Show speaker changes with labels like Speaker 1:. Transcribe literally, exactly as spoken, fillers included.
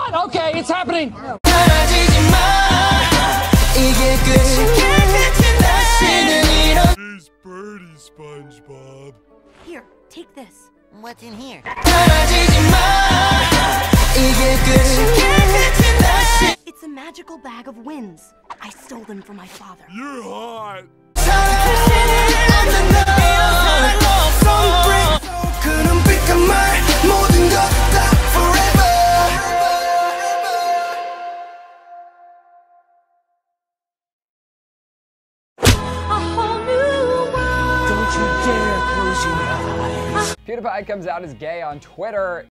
Speaker 1: what? Okay, it's happening.
Speaker 2: He's Birdie, SpongeBob.
Speaker 3: Here, take this.
Speaker 4: What's in here?
Speaker 3: It's a magical bag of winds. I stole them from my father.
Speaker 2: You're hot.
Speaker 1: PewDiePie comes out as gay on Twitter.